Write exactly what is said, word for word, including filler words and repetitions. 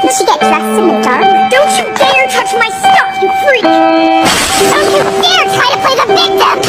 Didn't she get dressed in the dark? Don't you dare touch my stuff, you freak! Don't you dare try to play the victim!